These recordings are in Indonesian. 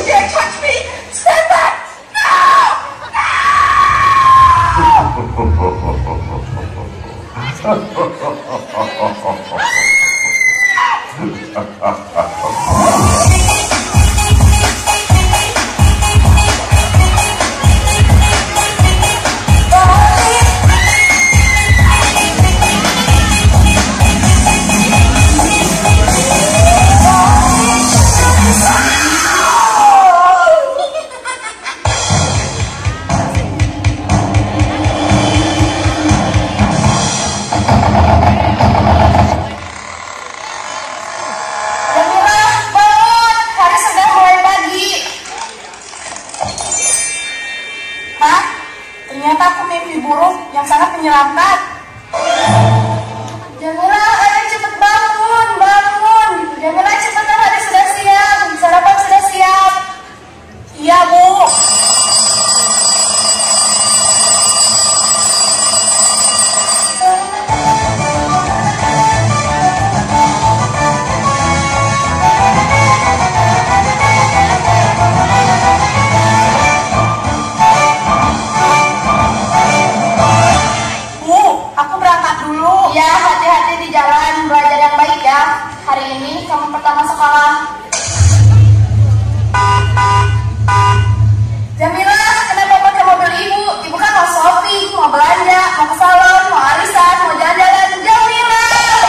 dare touch me! Stand back! Ternyata aku mimpi buruk yang sangat menyeramkan. Jamila, ayo cepet bangun, bangun. Jamila, cepetan, hari sudah siap, sarapan sudah siap. Iya, Bu. Ya, hati-hati di jalan, belajar yang baik ya. Hari ini kamu pertama sekolah. Jamila, kenapa pakai mobil ibu? Ibu kan mau shopping, mau belanja, mau ke salon, mau arisan, mau jalan-jalan. Jamila!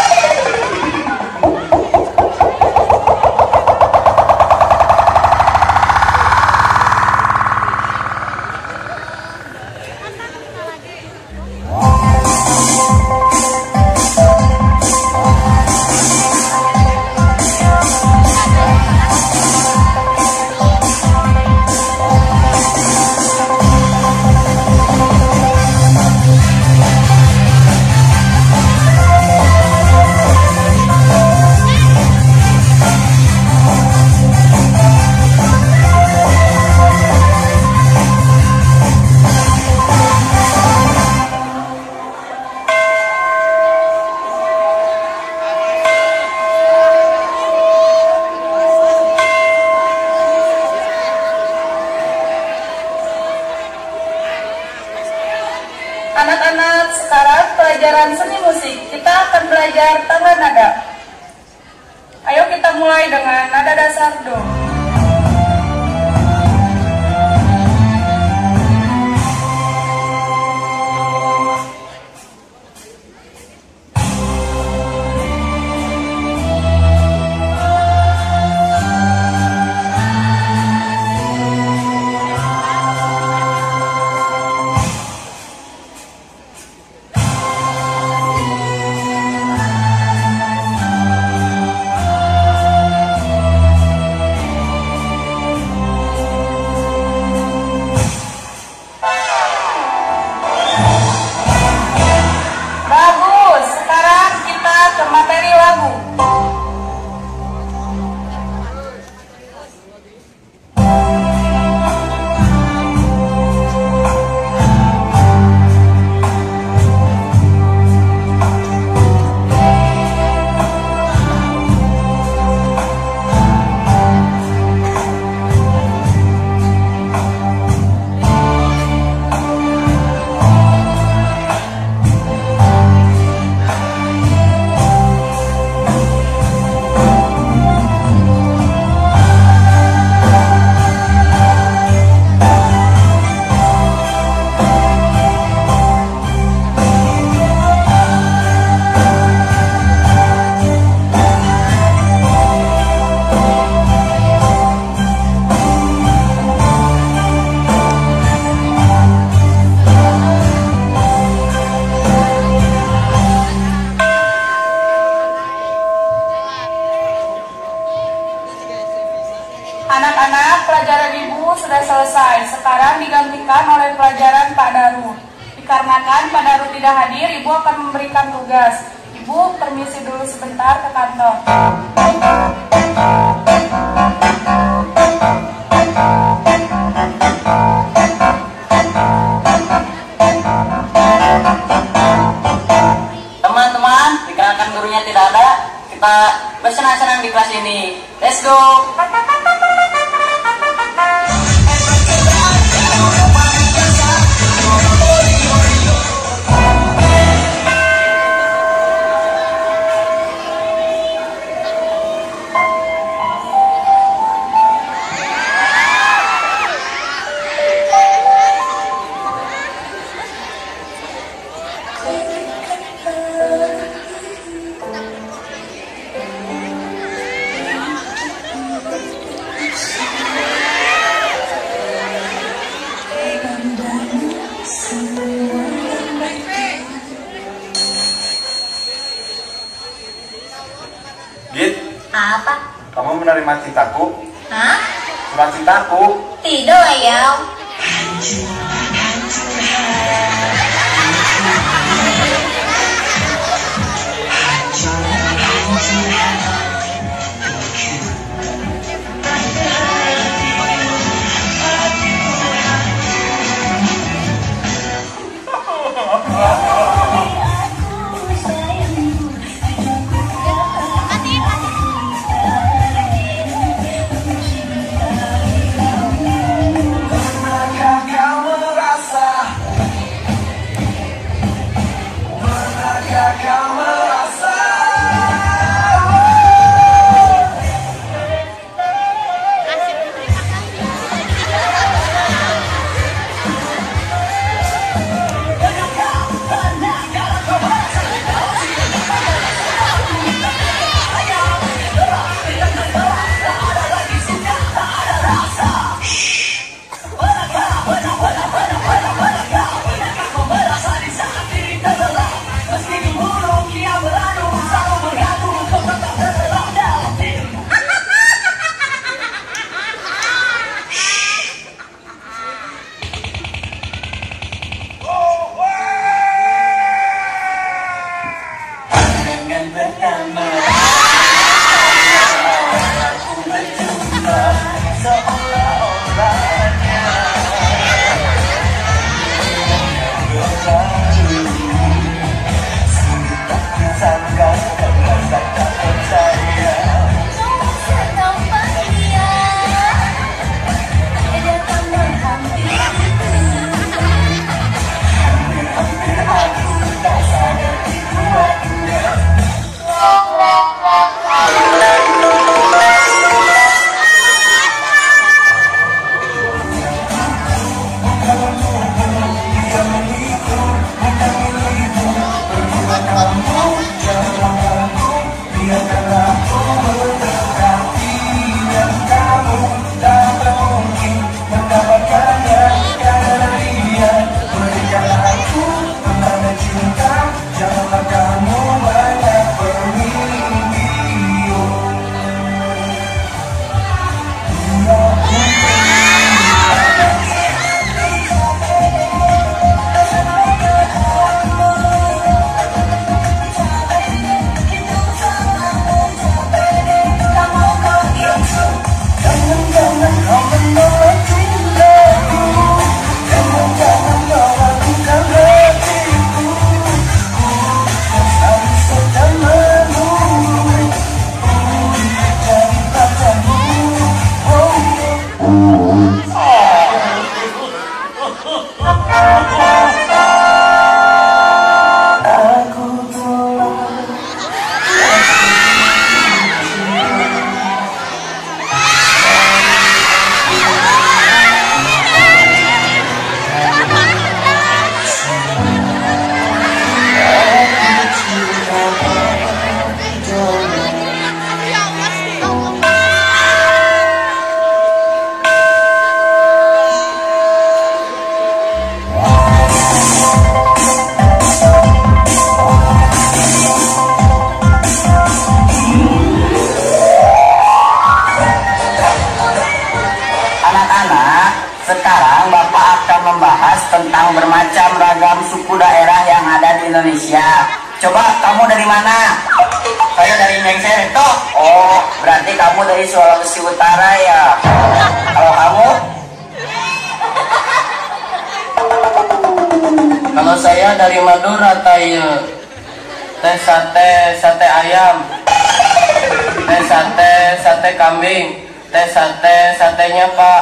Anak-anak, sekarang pelajaran seni musik. Kita akan belajar tangga nada. Ayo kita mulai dengan nada dasar do. Anak-anak, pelajaran Ibu sudah selesai. Sekarang digantikan oleh pelajaran Pak Daru. Dikarenakan Pak Daru tidak hadir, Ibu akan memberikan tugas. Ibu permisi dulu sebentar ke kantor. Teman-teman, dikarenakan gurunya tidak ada, kita bersenang-senang di kelas ini. Let's go! Dit, Apa? kamu menerima cintaku? Hah? Surat cintaku. Tidak, ayam. Sekarang Bapak akan membahas tentang bermacam ragam suku daerah yang ada di Indonesia. Coba kamu dari mana? Saya dari Mengsel itu. Oh, berarti kamu dari Sulawesi Utara ya. Kalau kamu? Kalau saya dari Madura, Tayo. Teh sate ayam. Teh sate kambing. Teh satenya Pak.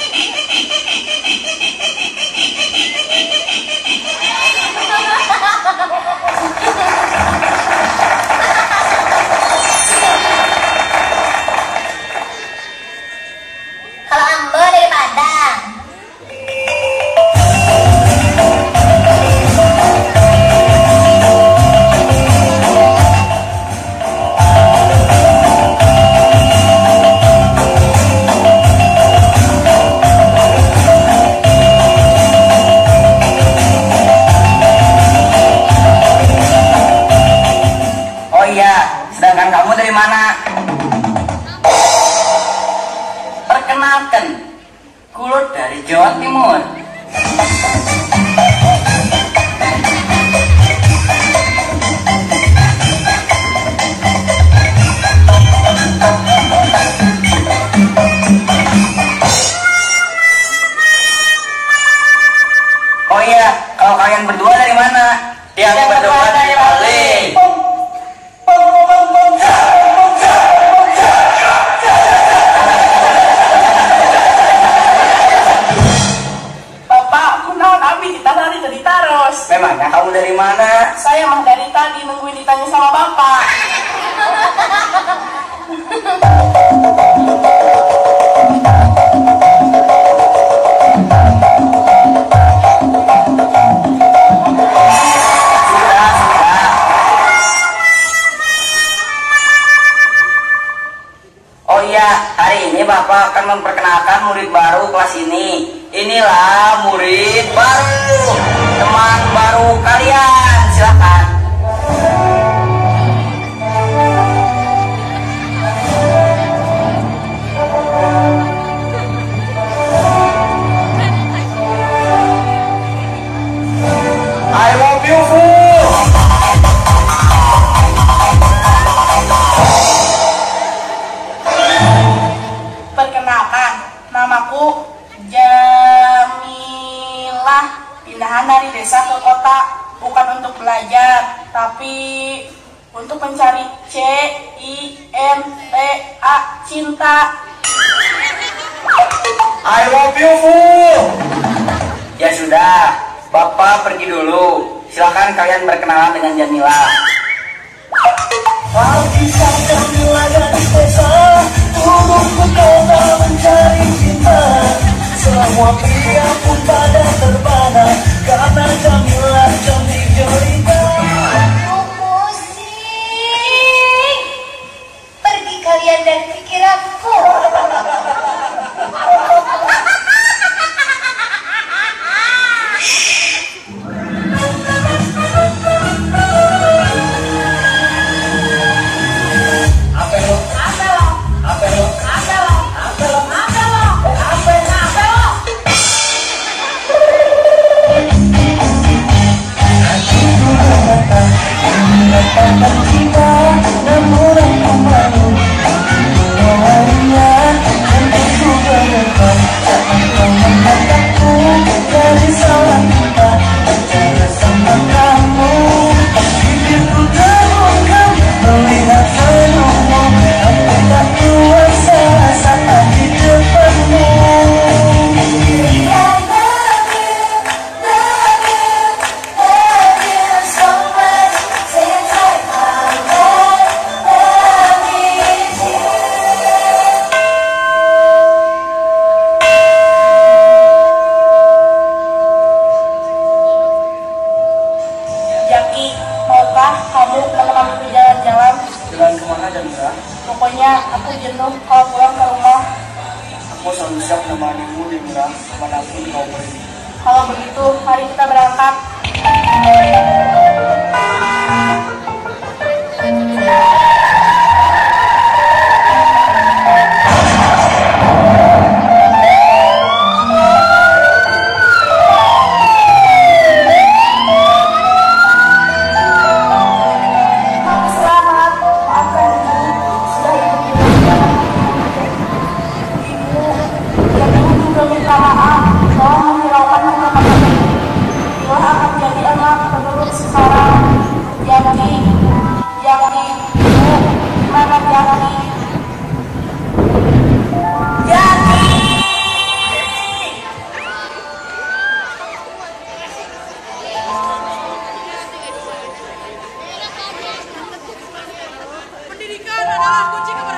Kalau Ambo dari Padang. Oh iya, sedangkan kamu dari mana? perkenalkan, kulo dari Jawa Timur. Oh iya, kalau kalian berdua dari mana? Yang berdua dari Bali. Memangnya kamu dari mana? Saya mah dari tadi nungguin ditanya sama bapak. Oh iya, hari ini Bapak akan memperkenalkan murid baru kelas ini. Inilah murid baru, teman baru kalian, silakan. I love you, Fu. Perkenalkan, namaku Jamilah. Pindahan dari desa ke kota bukan untuk belajar, tapi untuk mencari cinta, cinta. I love you, Fu. Ya sudah, Bapak pergi dulu. Silakan kalian berkenalan dengan Jamila. Alkisah Jamila gadis desa, turun ke kota mencari cinta. Semua pria pun pada terbana karena Jamila cantik jelita. Pusing. Pergi kalian dari pikiranku. Namun aku malu, hanya untuk berdekat. Jangan kau mengataku dari salah kita. Bicara sama kamu, bibirku terungkap melihat senyummu. Aku tak kuasa saat di depanmu. Jaki, maukah kamu menemani jalan-jalan? Jalan kemana, Jamila? Pokoknya aku jenuh kalau pulang ke rumah. Aku selalu siap menemanimu, Jamila, kemanapun kau pergi. Kalau begitu, mari kita berangkat. Selamat, maafkan ibu, sudah ibu bilang. Ibu, dan ibu juga minta maaf, tolong menghiraukan kepada ibu. Ibu akan jadi anak penerus sekarang. Jaki, Jaki, ibu, gimana Jaki? Jaki! Pendidikan adalah kunci keberhasilan.